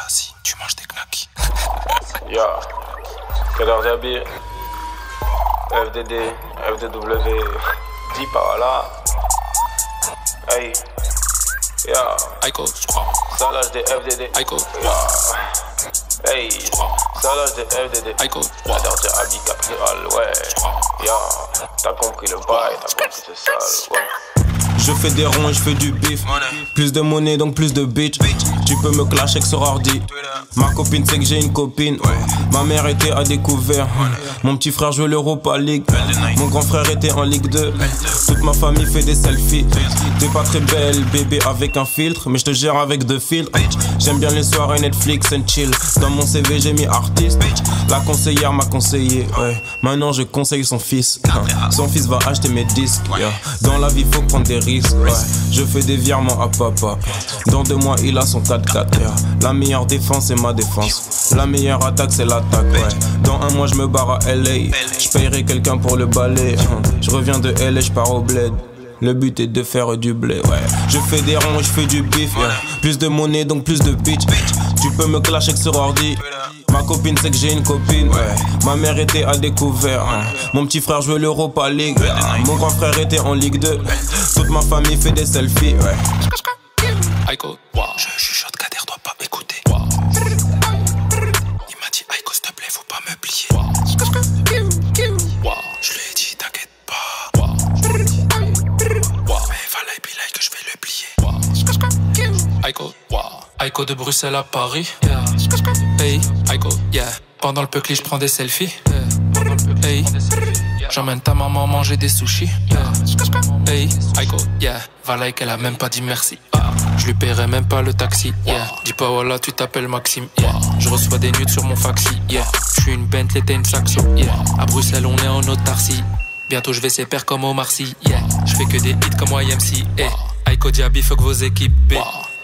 si tu manges des knackis. Yo, Kader Diaby, FDD, FDW, dis par là. Hey, yo, Aiko, je crois. salage des FDD. Aiko, Yo, hey, salage des FDD. Aiko, Kader Diaby, Capital, ouais. Yo, t'as compris le bail, t'as compris ce sale, ouais. Je fais des ronds et je fais du bif. Plus de monnaie donc plus de bitch. Tu peux me clasher avec sur ordi. Ma copine sait que j'ai une copine. Ma mère était à découvert. Mon petit frère joue l'Europa League. Mon grand frère était en Ligue 2. Toute ma famille fait des selfies. T'es pas très belle bébé avec un filtre, mais je te gère avec 2 filtres. J'aime bien les soirées Netflix and chill. Dans mon CV j'ai mis artiste. La conseillère m'a conseillé, ouais. Maintenant je conseille son fils. Son fils va acheter mes disques, yeah. Dans la vie faut prendre des risques, ouais. Je fais des virements à papa. Dans 2 mois il a son 4x4, yeah. La meilleure défense c'est ma défense. La meilleure attaque c'est l'attaque, ouais. Dans 1 mois je me barre à LA. Je payerai quelqu'un pour le balai. Je reviens de LA, je pars au bled. Le but est de faire du blé, ouais. Je fais des ronds et je fais du bif, yeah. Plus de monnaie donc plus de bitch. Tu peux me clasher que sur ordi. Ma copine sait que j'ai une copine, ouais. Ma mère était à découvert, hein. Mon petit frère jouait l'Europa League, ouais. Mon grand frère était en Ligue 2. Toute ma famille fait des selfies, ouais. Aiko, je chuchote, Kader doit pas écouter. Il m'a dit Aiko, s'il te plaît, faut pas me plier. Je lui ai dit t'inquiète pas. Mais voilà et puis là que je vais le plier. Aiko, Aiko de Bruxelles à Paris. Yeah. Hey, Aiko, yeah. Pendant le peucli, je prends des selfies. Yeah. Hey, j'emmène ta maman manger des sushis. Yeah. Hey, Aiko, yeah. Voilà qu'elle a même pas dit merci. Je lui paierai même pas le taxi. Yeah. Dis pas voilà, tu t'appelles Maxime. Yeah. Je reçois des nudes sur mon faxi. Yeah. Je suis une Bentley, t'es une Saxo. Yeah. À Bruxelles, on est en autarcie. Bientôt je vais ses pairs comme Omar Sy. Yeah. Je fais que des hits comme YMC. Hey. Aiko Diaby, fuck vos équipes.